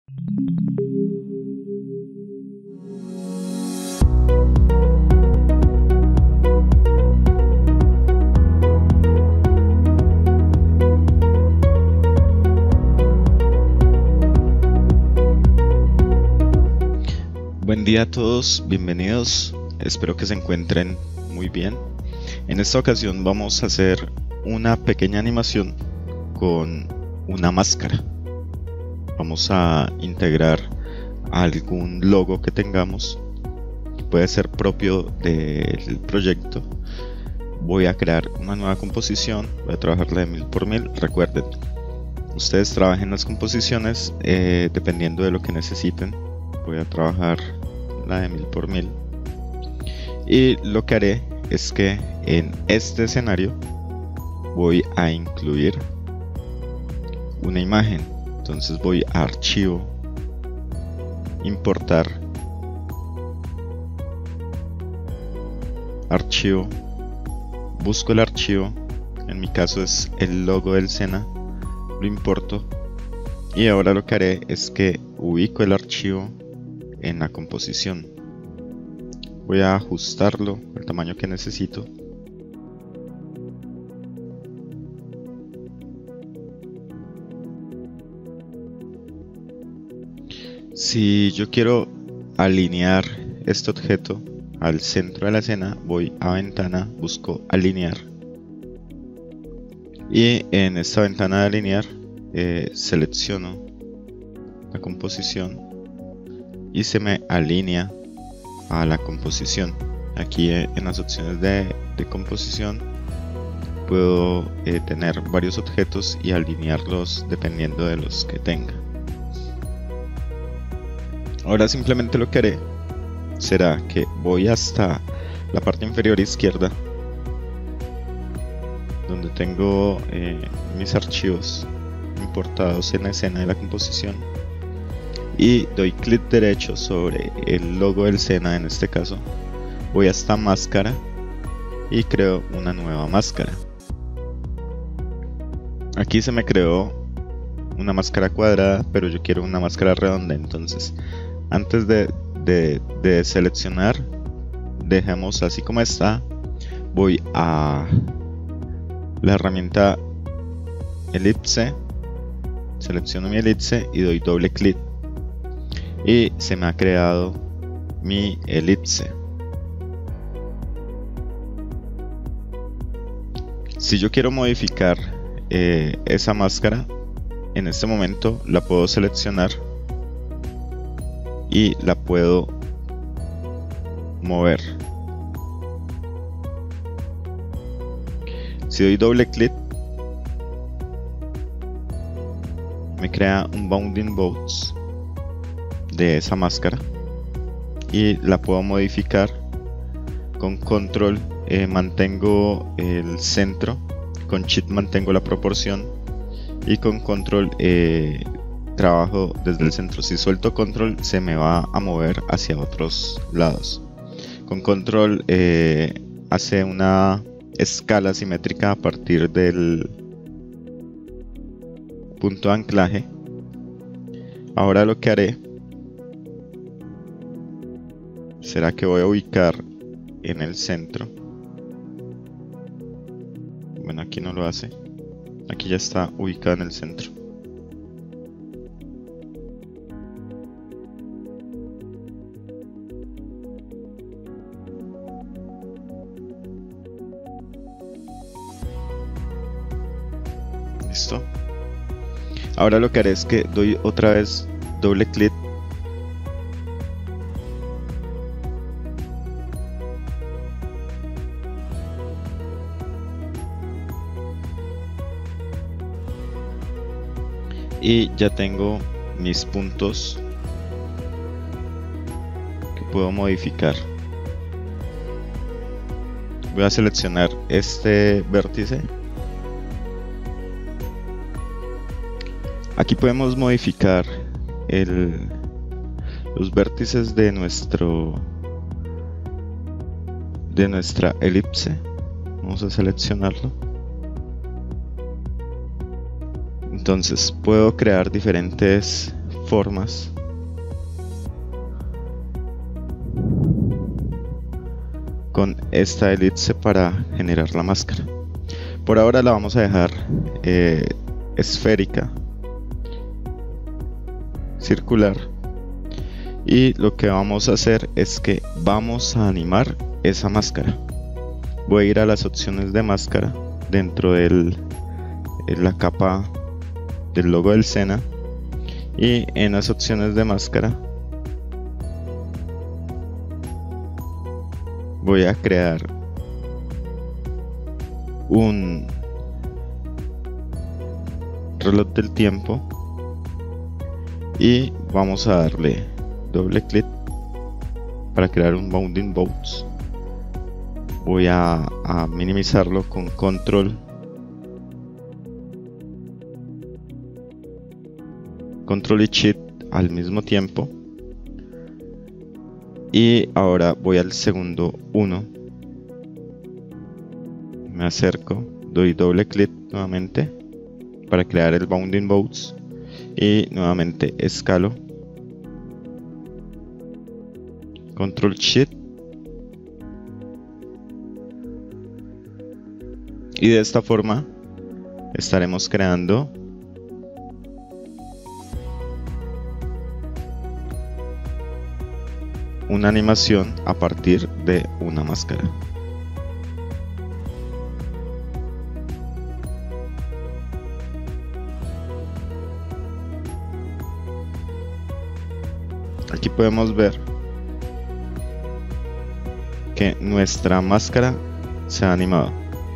Buen día a todos, bienvenidos, espero que se encuentren muy bien. En esta ocasión vamos a hacer una pequeña animación con una máscara. Vamos a integrar algún logo que tengamos, que puede ser propio del proyecto. Voy a crear una nueva composición, voy a trabajarla de 1000 por 1000. Recuerden, ustedes trabajen las composiciones dependiendo de lo que necesiten. Voy a trabajar la de 1000 por 1000 y lo que haré es que en este escenario voy a incluir una imagen. Entonces voy a archivo, importar, archivo, busco el archivo, en mi caso es el logo del Sena, lo importo y ahora lo que haré es que ubico el archivo en la composición. Voy a ajustarlo al tamaño que necesito. Si yo quiero alinear este objeto al centro de la escena, voy a ventana, busco alinear y en esta ventana de alinear selecciono la composición y se me alinea a la composición. Aquí en las opciones de composición puedo tener varios objetos y alinearlos dependiendo de los que tenga. Ahora simplemente lo que haré será que voy hasta la parte inferior izquierda donde tengo mis archivos importados en la escena de la composición y doy clic derecho sobre el logo del Sena. En este caso voy a esta máscara y creo una nueva máscara. Aquí se me creó una máscara cuadrada, pero yo quiero una máscara redonda. Entonces antes de seleccionar, dejamos así como está. Voy a la herramienta elipse, selecciono mi elipse y doy doble clic y se me ha creado mi elipse. Si yo quiero modificar esa máscara, en este momento la puedo seleccionar y la puedo mover. Si doy doble clic, me crea un bounding box de esa máscara y la puedo modificar con control. Mantengo el centro, con shift mantengo la proporción y con control trabajo desde el centro. Si suelto control se me va a mover hacia otros lados. Con control hace una escala simétrica a partir del punto de anclaje. Ahora lo que haré será que voy a ubicar en el centro. Bueno, aquí no lo hace. Aquí ya está ubicado en el centro. Listo. Ahora lo que haré es que doy otra vez doble clic y ya tengo mis puntos que puedo modificar. Voy a seleccionar este vértice. Aquí podemos modificar los vértices de nuestra elipse. Vamos a seleccionarlo. Entonces puedo crear diferentes formas con esta elipse para generar la máscara. Por ahora la vamos a dejar esférica, circular, y lo que vamos a hacer es que vamos a animar esa máscara. Voy a ir a las opciones de máscara dentro de la capa del logo del Sena, y en las opciones de máscara voy a crear un reloj del tiempo y vamos a darle doble clic para crear un bounding box. Voy a minimizarlo con control y shift al mismo tiempo, y ahora voy al segundo 1, me acerco, doy doble clic nuevamente para crear el bounding box y nuevamente escalo, control shift, y de esta forma estaremos creando una animación a partir de una máscara. Aquí podemos ver que nuestra máscara se ha animado.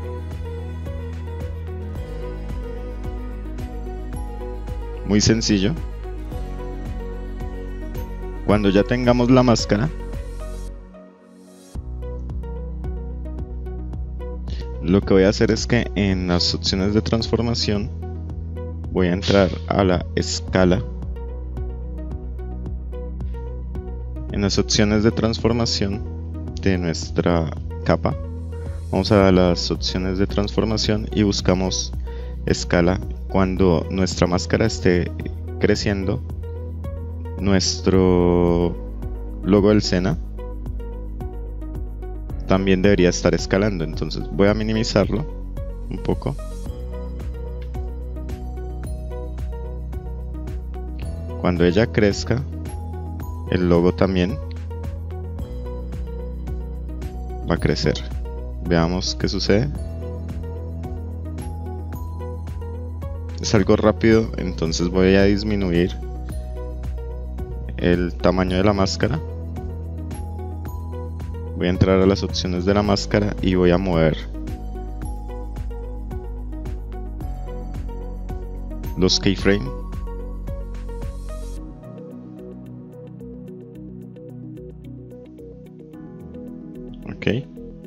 Muy sencillo. Cuando ya tengamos la máscara, lo que voy a hacer es que en las opciones de transformación voy a entrar a la escala. En las opciones de transformación de nuestra capa, vamos a las opciones de transformación y buscamos escala. Cuando nuestra máscara esté creciendo, nuestro logo del Sena también debería estar escalando. Entonces voy a minimizarlo un poco. Cuando ella crezca, el logo también va a crecer. Veamos qué sucede. Es algo rápido, entonces voy a disminuir el tamaño de la máscara. Voy a entrar a las opciones de la máscara y voy a mover los keyframes. Ok.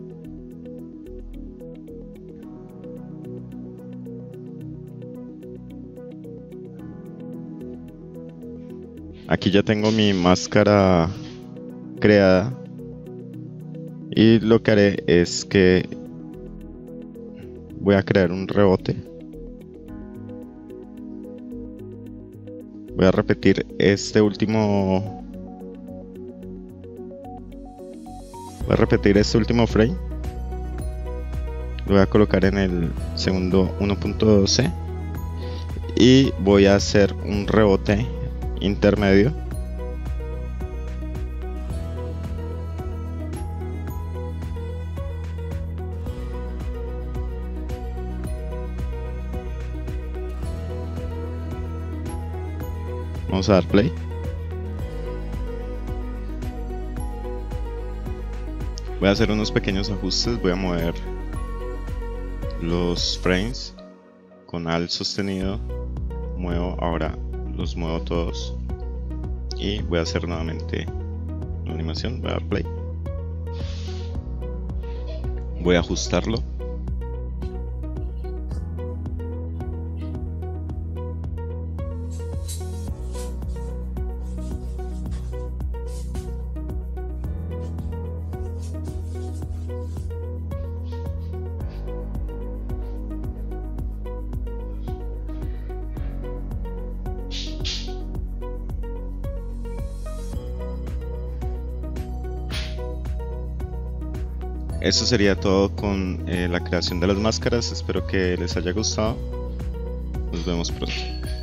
Aquí ya tengo mi máscara creada, y lo que haré es que voy a crear un rebote. Voy a repetir este último frame. Lo voy a colocar en el segundo 1.12 y voy a hacer un rebote intermedio. Vamos a dar play. Voy a hacer unos pequeños ajustes. Voy a mover los frames con Alt sostenido. Los muevo todos y voy a hacer nuevamente la animación. Voy a dar play. Voy a ajustarlo. Eso sería todo con la creación de las máscaras. Espero que les haya gustado. Nos vemos pronto.